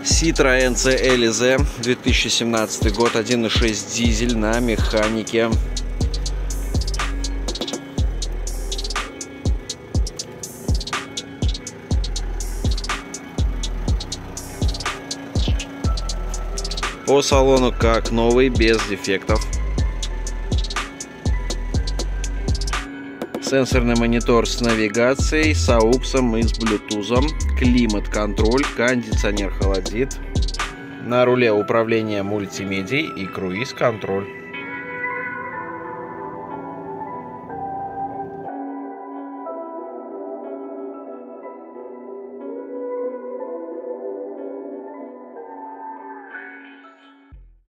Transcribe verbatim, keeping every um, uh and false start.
Citroen си эл зет, две тысячи семнадцатый год, один и шесть дизель на механике. По салону как новый, без дефектов. Сенсорный монитор с навигацией, с ауксом и с блютузом. Климат-контроль, кондиционер холодит. На руле управление мультимедией и круиз-контроль.